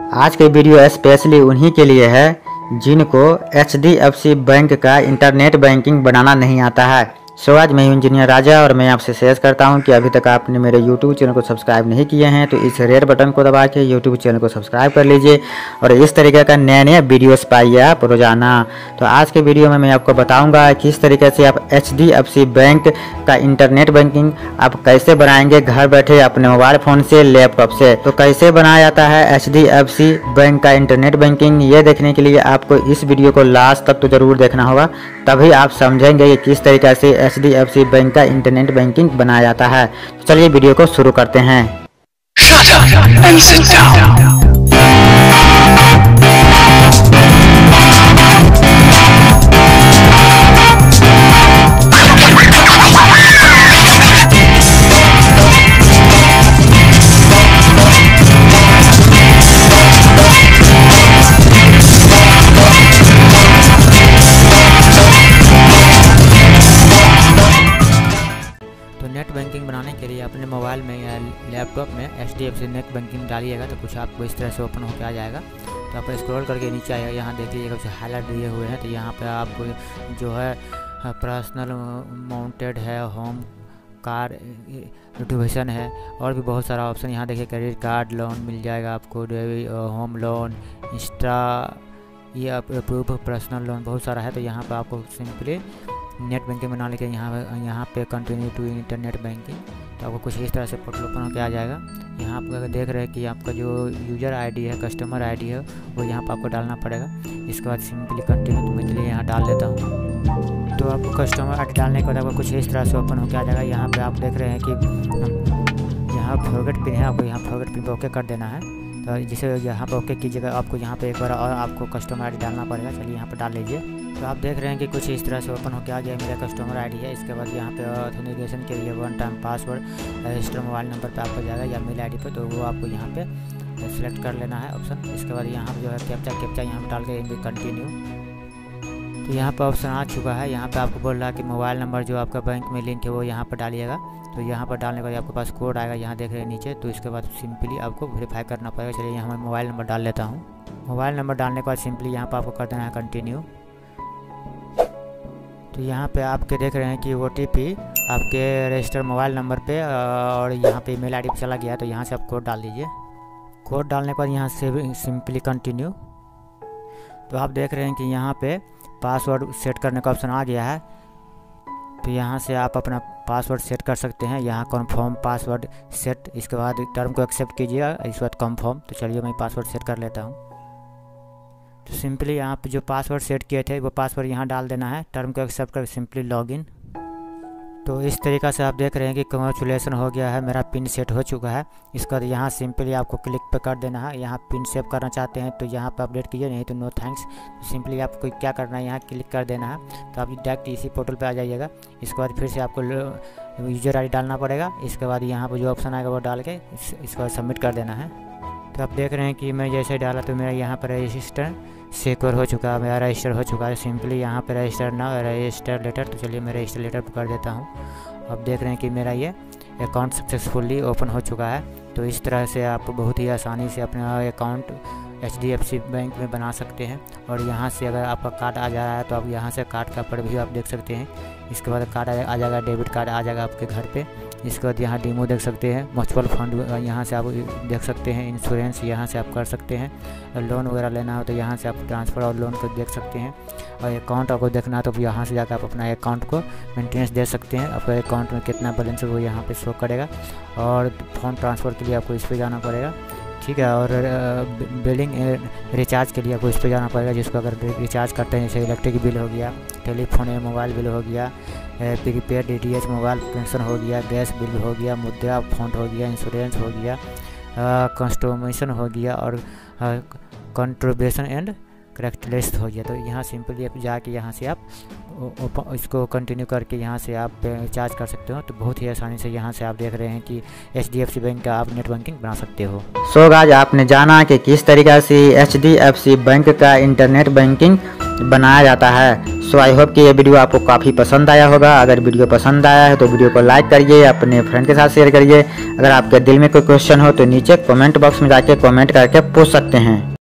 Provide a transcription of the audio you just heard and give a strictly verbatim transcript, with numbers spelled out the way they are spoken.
आज के video specially उन्हीं के लिए है जिनको H D F C bank का इंटरनेट बैंकिंग बनाना नहीं आता है। सो आज मैं इंजीनियर राजा और मैं आपसे शेयर करता हूं कि अभी तक आपने मेरे यूट्यूब चैनल को सब्सक्राइब नहीं किए हैं तो इस रेड बटन को दबा के यूट्यूब चैनल को सब्सक्राइब कर लीजिए और इस तरीके का नए नए वीडियोस पाइए आप रोजाना। तो आज के वीडियो में मैं आपको बताऊंगा किस तरीके से आप H D F C bank का इंटरनेट बैंकिंग आप कैसे बनाएंगे घर बैठे अपने मोबाइल फ़ोन से, लैपटॉप से। तो कैसे बनाया जाता है H D F C bank का इंटरनेट बैंकिंग, ये देखने के लिए आपको इस वीडियो को लास्ट तक तो ज़रूर देखना होगा, तभी आप समझेंगे कि किस तरीके से H D F C bank का इंटरनेट बैंकिंग बनाया जाता है। तो चलिए वीडियो को शुरू करते हैं। Shut up and sit down. Net banking बनाने के लिए अपने मोबाइल में या लैपटॉप में H D F C net banking डालिएगा तो कुछ आपको इस तरह से ओपन होकर आ जाएगा। तो आप स्क्रॉल करके नीचे आएगा, यहाँ देख लीजिएगा कुछ हाईलाइट दिए हुए हैं। तो यहाँ पे आपको जो है पर्सनल माउंटेड है, होम कार डिविजन है और भी बहुत सारा ऑप्शन। यहाँ देखिए क्रेडिट कार्ड लोन मिल जाएगा आपको, होम लोन, इंस्टा, ये अप्रूव पर्सनल लोन, बहुत सारा है। तो यहाँ पर आपको सिंपली नेट बैंकिंग बना लेके यहाँ यहाँ पे कंटिन्यू टू इंटरनेट बैंकिंग, तो आपको कुछ इस तरह से पोर्टल ओपन होकर आ जाएगा। यहाँ पर अगर देख रहे हैं कि आपका जो यूज़र आईडी है, कस्टमर आईडी है, वो यहाँ पर आपको डालना पड़ेगा। इसके बाद सिंपली कंटिन्यू, तो मैं चलिए यहाँ डाल लेता हूँ। तो आपको कस्टमर आईडी डालने के बाद आपको कुछ इस तरह से ओपन होकर आ जाएगा। यहाँ पर आप देख रहे हैं कि यहाँ फॉरगेट पिन है, आपको यहाँ फॉरगेट पिन पर ओके कर देना है। तो जिसे यहाँ पर ओके कीजिएगा, आपको यहाँ पे एक बार और आपको कस्टमर आईडी डालना पड़ेगा। चलिए यहाँ पर डाल लीजिए। तो आप देख रहे हैं कि कुछ इस तरह से ओपन होकर आ गया, मेरा कस्टमर आईडी है। इसके बाद यहाँ पे ऑथेंटिकेशन के लिए one time password register mobile number पे आपको जाएगा या मेल आईडी पे, तो वो आपको यहाँ पे सिलेक्ट कर लेना है ऑप्शन। इसके बाद यहाँ पे जो है कैप्चा कैप्चा यहाँ पे डाल के कंटिन्यू। तो यहाँ पर ऑप्शन आ चुका है। यहाँ पे आपको बोल रहा है कि मोबाइल नंबर जो आपका बैंक में लिंक है वो यहाँ पर डालिएगा। तो यहाँ पर डालने के बाद आपके पास कोड आएगा, यहाँ देख रहे हैं नीचे। तो इसके बाद सिंपली आपको वेरीफाई करना पड़ेगा। चलिए यहाँ मैं मोबाइल नंबर डाल लेता हूँ। मोबाइल नंबर डालने के बाद सिंपली यहाँ पर आपको कर देना है कंटिन्यू। तो यहाँ पे आपके देख रहे हैं कि ओ टी पी आपके रजिस्टर मोबाइल नंबर पे और यहाँ पे ईमेल आईडी पे चला गया है। तो यहाँ से आप कोड डाल दीजिए। कोड डालने के बाद यहाँ से सिंपली कंटिन्यू। तो आप देख रहे हैं कि यहाँ पे पासवर्ड सेट करने का ऑप्शन आ गया है। तो यहाँ से आप अपना पासवर्ड सेट कर सकते हैं। यहाँ कन्फर्म पासवर्ड सेट, इसके बाद टर्म को एक्सेप्ट कीजिएगा, इसके बाद कन्फर्म। तो चलिए मैं पासवर्ड सेट कर लेता हूँ। तो सिंपली यहाँ पे जो पासवर्ड सेट किए थे वो पासवर्ड यहाँ डाल देना है, टर्म को एक्सेप्ट कर सिंपली लॉगिन। तो इस तरीक़ा से आप देख रहे हैं कि कांग्रेचुलेसन हो गया है, मेरा पिन सेट हो चुका है। इसके बाद यहाँ सिंपली आपको क्लिक पे कर देना है। यहाँ पिन सेव करना चाहते हैं तो यहाँ पे अपडेट कीजिए, नहीं तो नो थैंक्स। तो सिंपली आपको क्या करना है, यहाँ क्लिक कर देना है। तो आप डायरेक्ट इसी पोर्टल पे आ जाइएगा। इसके बाद फिर से आपको यूजर आई डी डालना पड़ेगा। इसके बाद यहाँ पर जो ऑप्शन आएगा वो डाल के इसके बाद सबमिट कर देना है। तो आप देख रहे हैं कि मैं जैसे डाला तो मेरा यहाँ पर रजिस्टर सिक्योर हो चुका है, मेरा रजिस्टर हो चुका है। सिंपली यहाँ पे रजिस्टर ना रजिस्टर लेटर, तो चलिए मैं रजिस्टर लेटर पर कर देता हूँ। अब देख रहे हैं कि मेरा ये अकाउंट सक्सेसफुली ओपन हो चुका है। तो इस तरह से आप बहुत ही आसानी से अपना account H D F C bank में बना सकते हैं। और यहाँ से अगर आपका कार्ड आ जा रहा है तो आप यहाँ से कार्ड का पर भी आप देख सकते हैं। इसके बाद कार्ड आ जाएगा, डेबिट कार्ड आ जाएगा आपके घर पे। इसके बाद यहाँ डेमो देख सकते हैं, म्यूचुअल फंड यहाँ से आप देख सकते हैं, इंश्योरेंस यहाँ से आप कर सकते हैं, लोन वगैरह लेना हो तो यहाँ से आप ट्रांसफ़र और लोन को देख सकते हैं। और अकाउंट आपको देखना है तो यहाँ से जाकर आप अपना अकाउंट को मेंटेनेंस दे सकते हैं। आपके अकाउंट में कितना बैलेंस है वो यहाँ पे शो करेगा। और फंड ट्रांसफ़र के लिए आपको इस पर जाना पड़ेगा, ठीक है। और बिलिंग रिचार्ज के लिए आपको इस पर जाना पड़ेगा, जिसको अगर रिचार्ज करते हैं जैसे इलेक्ट्रिक बिल हो गया, टेलीफोन या मोबाइल बिल हो गया, prepaid D T H mobile connection हो गया, गैस बिल हो गया, मुद्रा फंड हो गया, इंश्योरेंस हो गया, कस्टमाइजेशन हो गया और कंट्रीब्यूशन एंड करेक्टलेस हो गया। तो यहाँ सिंपली आप जाके यहाँ से आप इसको कंटिन्यू करके यहाँ से आप रिचार्ज कर सकते हो। तो बहुत ही आसानी से यहाँ से आप देख रहे हैं कि H D F C bank का आप नेट बैंकिंग बना सकते हो। सो गाइस, आपने जाना कि किस तरीक़े से H D F C bank का इंटरनेट बैंकिंग बनाया जाता है। सो आई होप कि ये वीडियो आपको काफ़ी पसंद आया होगा। अगर वीडियो पसंद आया है तो वीडियो को लाइक करिए, अपने फ्रेंड के साथ शेयर करिए। अगर आपके दिल में कोई क्वेश्चन हो तो नीचे कमेंट बॉक्स में जाके कमेंट करके पूछ सकते हैं।